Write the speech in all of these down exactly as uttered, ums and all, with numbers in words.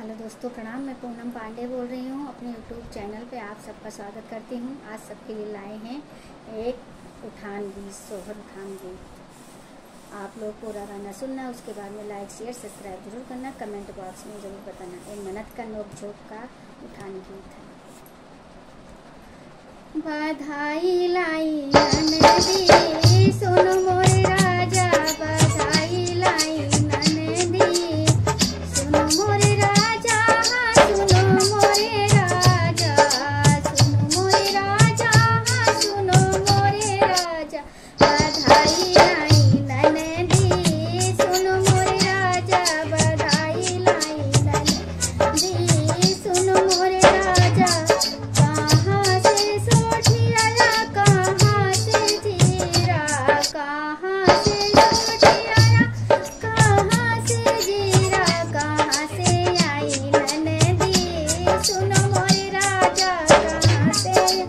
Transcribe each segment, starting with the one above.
Hello दोस्तों, प्रणाम। मैं पूनम पांडे बोल रही हूँ। अपने यूट्यूब चैनल पे आप सबका स्वागत करती हूँ। आज सबके लिए लाए हैं एक उठान गीत, सोहर उठान गीत। आप लोग पूरा गाना सुनना, उसके बाद में लाइक शेयर सब्सक्राइब जरूर करना, कमेंट बॉक्स में ज़रूर बताना। एक मिनट का नोक झोंक का उठान गीत है। बधाई लाई ननदी, सुनो मोरे राजा, बधाई लाई ननदी, सुनो मोरे राजा, सुनो मोरे राजा, सुनो मोरे राजा, सुनो मोरे राजा, बधाई लाई ननदी, सुनो मोरे राजा, बधाई लाई ननदी, सुनो मोरे राजा। कहाँ से सोठिया, कहाँ से जीरा, कहाँ से सोठिया, कहाँ से जीरा, कहाँ से आई ननदी, सुनो मोरे राजा, कहाँ से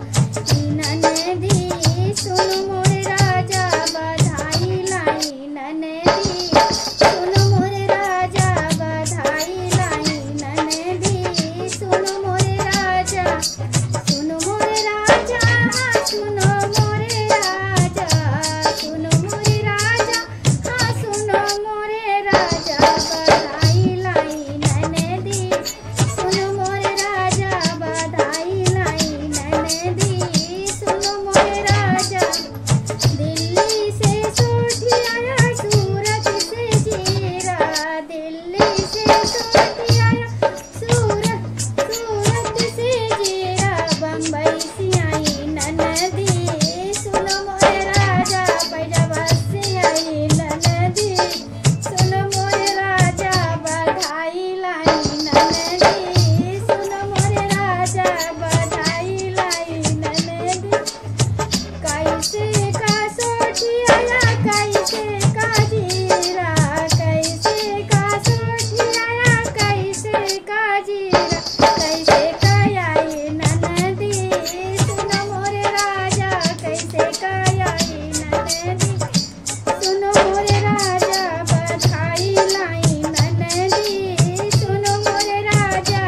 ननदी, सुनो मोरे राजा, बधाई लाई ननदी, सुनो मोरे राजा, बधाई लाई ननदी, सुनो मोरे राजा, सुनो मोरे राजा, सुनो मोरे राजा, सुनो मोरे राजा, हाँ सुनो मोरे राजा, बधाई लाई ननदी, सुनो मोरे राजा, बधाई लाई ननदी, सुनो मोरे राजा। दिल्ली से सोठिया, सूरत से जीरा, दिल्ली से सोठिया, सूरत सूरत से जीरा, बम्बई से आई ननदी, सुनो मोरे राजा, पैजाबा से आई ननदी, सुनो मोरे राजा, बधाई लाई ननदी, सुनो मोरे राजा, बधाई लाई ननदी। कैसे का सोठिया, कैसे का जीरा, कैसे का सोठिया, कैसे का जीरा, कैसे का आई ननदी, सुनो मोरे राजा, कैसे का आई ननदी, सुनो मोरे राजा, बधाई लाई ननदी, सुनो मोरे राजा,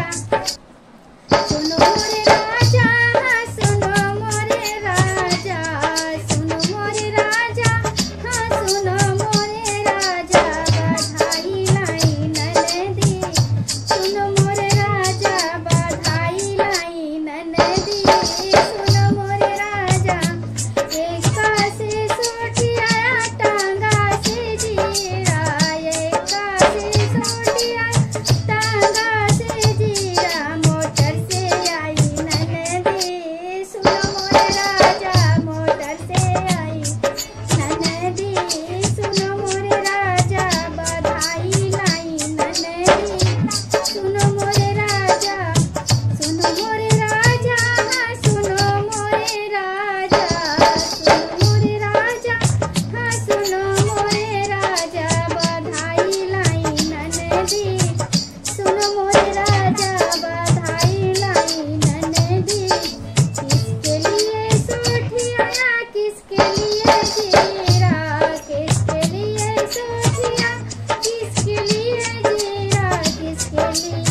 सुनो मोरे राजा, सुनो मोरे राजा, सुनो मोरे राजा, हाँ सुनो मोरे राजा, बधाई लाई ननदी, सुनो मोरे राजा, बधाई लाई ननदी, सुनो मोरे राजा। एका से सोठिया, टांगा से जीरा, एका से सोठिया, टांगा से जीरा, मोटर से आई ननदी, सुनो मोरे राजा, मोटर से आई ननदी, सुनो मोरे राजा, बधाई लाई ननदी, सुनो मोरे राजा, सुनो मोरे राजा, हाँ सुनो मोरे राजा, सुनो मोरे राजा, हाँ सुनो मोरे राजा, बधाई लाई ननदी, सुनो मोरे राजा, बधाई लाई ननदी। किसके लिए सोठिया, किसके लिए जीरा, किसके लिए सोठिया, किसके लिए जीरा, किसके लिए